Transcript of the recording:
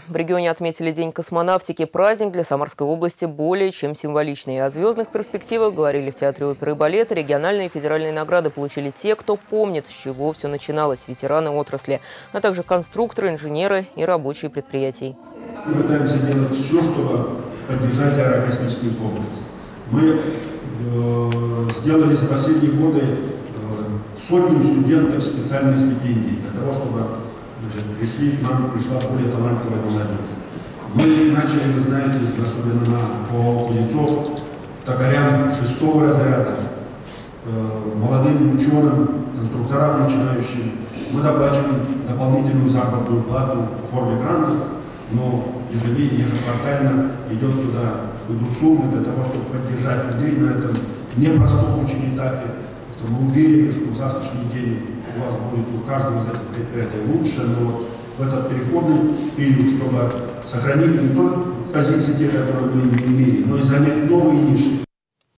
В регионе отметили День космонавтики. Праздник для Самарской области более чем символичный. О звездных перспективах говорили в Театре оперы и балета. Региональные и федеральные награды получили те, кто помнит, с чего все начиналось. Ветераны отрасли, а также конструкторы, инженеры и рабочие предприятий. Мы пытаемся делать все, чтобы поддержать аэрокосмический комплекс. Мы сделали за последние годы сотням студентов специальные стипендии для того, чтобы к нам пришла более талантливая молодежь. Мы начали, вы знаете, особенно по Кузнецов, токарям 6-го разряда, молодым ученым, конструкторам начинающим. Мы доплачиваем дополнительную заработную плату в форме грантов, но ежеквартально идет суммы для того, чтобы поддержать людей на этом непростом очень этапе, что мы уверены, что в завтрашний день у вас будет у каждого из этих предприятий лучше, но в этот переходный период, чтобы сохранить не только позиции те, которые мы не имели, но и занять